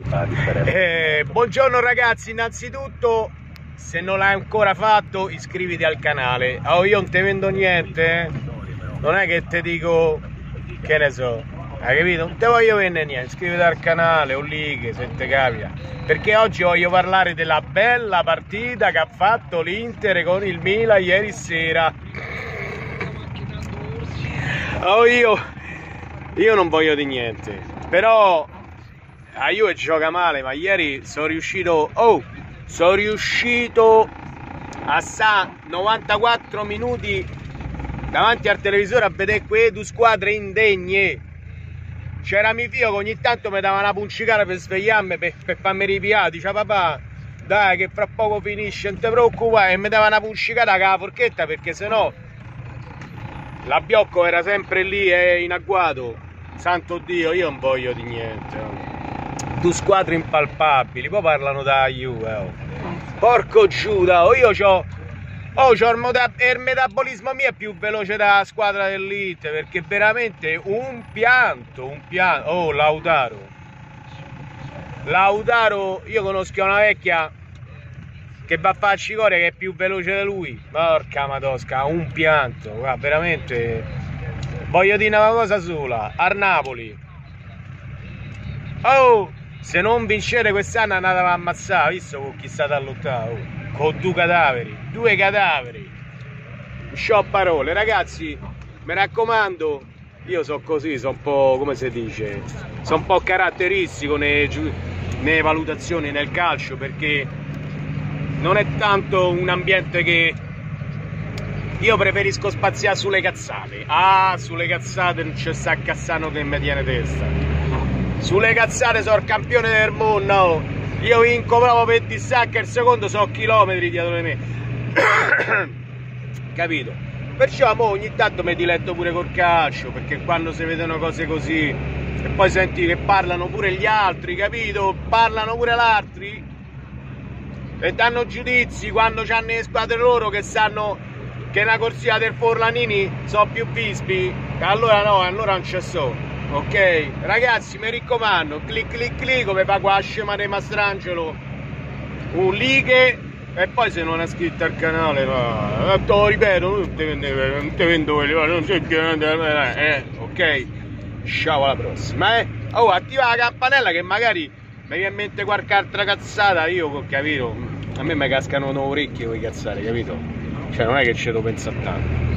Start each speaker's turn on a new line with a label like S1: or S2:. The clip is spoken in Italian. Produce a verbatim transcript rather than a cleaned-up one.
S1: Eh, buongiorno ragazzi, innanzitutto se non l'hai ancora fatto iscriviti al canale. Oh, io non te vendo niente, eh? Non è che te dico, che ne so, hai capito? Non te voglio vendere niente, iscriviti al canale o lì se te capita, perché oggi voglio parlare della bella partita che ha fatto l'Inter con il Milan ieri sera. Oh, io, io non voglio di niente, però la Juve gioca male, ma ieri sono riuscito, oh, sono riuscito a sta novantaquattro minuti davanti al televisore a vedere quelle due squadre indegne. C'era mio figlio che ogni tanto mi dava una puncicata per svegliarmi, per, per farmi ripiare. Diceva papà, dai che fra poco finisce, non ti preoccupare, e mi dava una puncicata con la forchetta, perché sennò la Biocco era sempre lì e in agguato. Santo Dio, io non voglio di niente. Oh. Due squadre impalpabili, poi parlano da Juve. Oh. Porco Giuda, oh, io c'ho, oh, c'ho il, il metabolismo mio è più veloce della squadra dell'Inter, perché veramente un pianto, un pianto. Oh, Lautaro. Lautaro, io conosco una vecchia che va a farci core che è più veloce di lui. Porca madosca, un pianto, guarda, veramente. Voglio dire una cosa sola, al Napoli. Oh, se non vincete quest'anno andate a ammazzare, visto con chi state a lottare, oh, con due cadaveri, due cadaveri. C'ho parole, ragazzi, mi raccomando, io so così, sono un po', come si dice, sono un po' caratteristico nelle, nelle valutazioni nel calcio, perché non è tanto un ambiente che io preferisco spaziare sulle cazzate. Ah, sulle cazzate non c'è sta cazzano che mi tiene testa. Sulle cazzate sono il campione del mondo. No. Io vinco proprio per distacco, il secondo so chilometri dietro di me. Capito? Perciò mo, ogni tanto mi diletto pure col calcio, perché quando si vedono cose così e poi senti che parlano pure gli altri, capito? Parlano pure gli altri e danno giudizi quando c'hanno le squadre loro che sanno che una corsia del Forlanini sono più vispi, allora no, allora non c'è so, ok? Ragazzi, mi raccomando, clic clic clic come fa qua scema di Mastrangelo, un like, e poi se non è iscritto al canale, no, te lo ripeto, non ti vendo, non ti vendo quelli, non c'è eh, ok? Ciao, alla prossima, eh? Oh, attiva la campanella che magari mi viene in mente qualche altra cazzata, io ho capito, a me mi cascano orecchie quei cazzate, capito? Cioè non è che ci devo pensare tanto.